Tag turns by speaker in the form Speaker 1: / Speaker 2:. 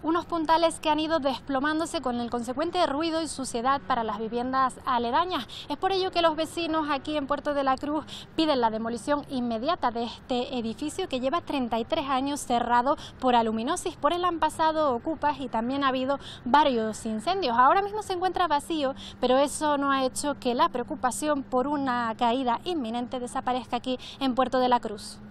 Speaker 1: Unos puntales que han ido desplomándose con el consecuente ruido y suciedad para las viviendas aledañas. Es por ello que los vecinos aquí en Puerto de la Cruz piden la demolición inmediata de este edificio que lleva 33 años cerrado por aluminosis. Por él han pasado ocupas y también ha habido varios incendios. Ahora mismo se encuentra vacío, pero eso no ha hecho que la preocupación por una caída inminente desaparezca aquí en Puerto de la Cruz.